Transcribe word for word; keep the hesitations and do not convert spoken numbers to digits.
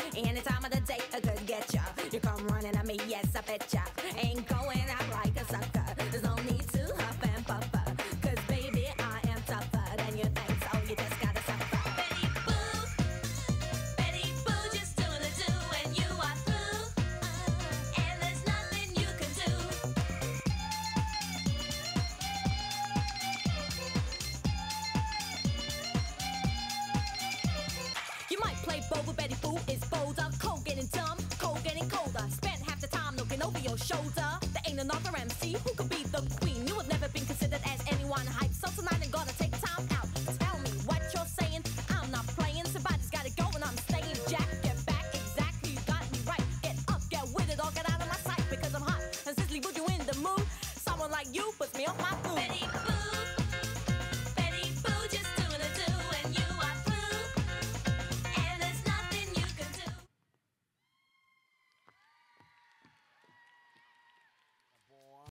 Any time of the day I could get ya. You come running at me, yes I bet ya. Ain't going out like a sucker. There's no need to huff and puffer, cause baby I am tougher than you think, so you just gotta suffer. Betty Boo, Betty Boo, just doing the do and you are through, and there's nothing you can do. You might play bold, but Betty Boo is bolder. Cold getting dumb, cold getting colder. Spent half the time looking over your shoulder.